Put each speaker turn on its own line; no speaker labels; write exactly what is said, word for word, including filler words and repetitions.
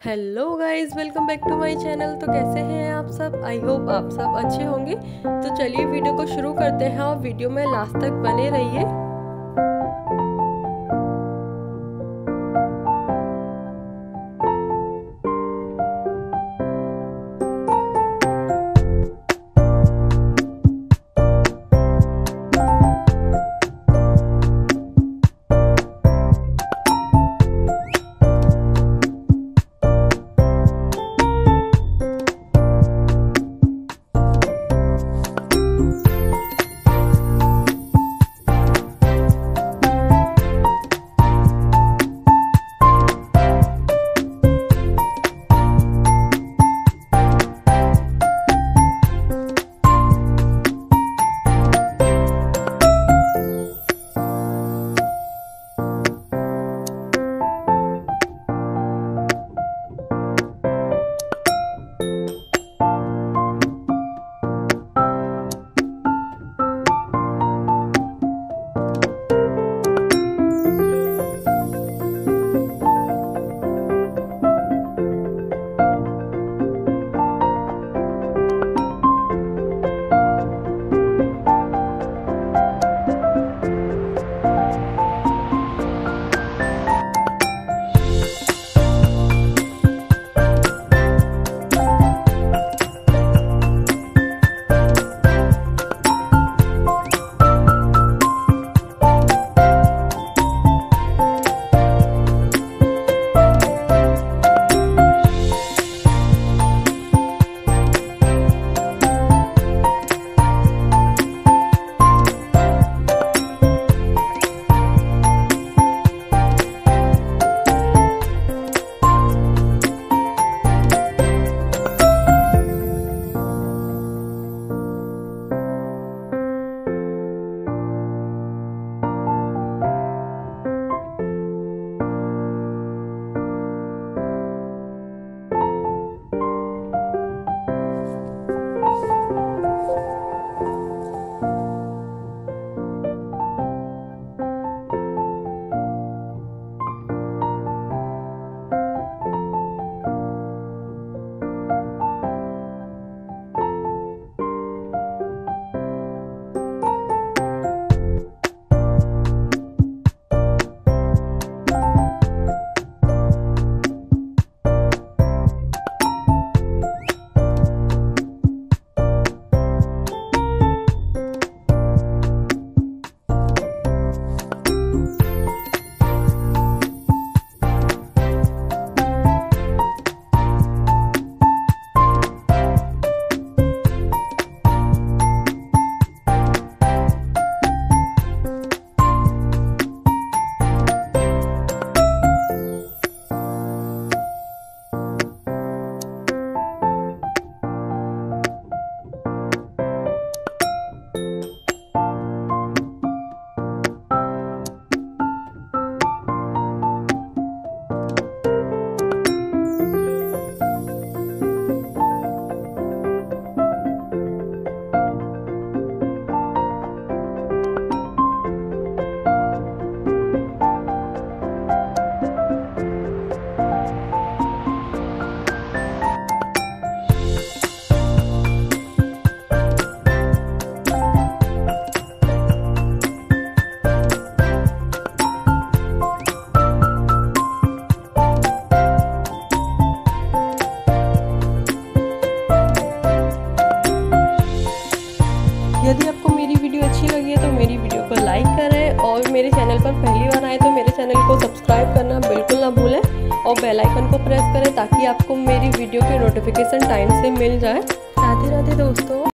Hello guys, welcome back to my channel. तो कैसे हैं आप सब? आई होप आप सब अच्छे होंगे। तो चलिए वीडियो को शुरू करते हैं और वीडियो में लास्ट तक बने रहिए। यदि आपको मेरी वीडियो अच्छी लगी है तो मेरी वीडियो को लाइक करें और मेरे चैनल पर पहली बार आए तो मेरे चैनल को सब्सक्राइब करना बिल्कुल ना भूलें और बेल आइकन को प्रेस करें ताकि आपको मेरी वीडियो की नोटिफिकेशन टाइम से मिल जाए। राधे राधे दोस्तों।